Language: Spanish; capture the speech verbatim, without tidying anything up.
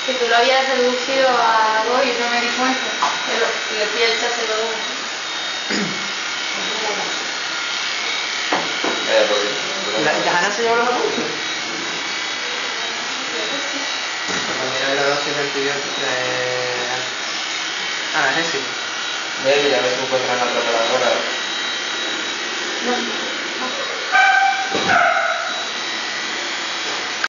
Que tú lo habías reducido a dos y no me di cuenta. Pero le fui a echárselo dos. ¿La, ¿Ya Ana se llevó los apuntes? Mira la dosis de antibiótico de... Ah, es ese. Ve que ya ves si encuentran otra operadora. No.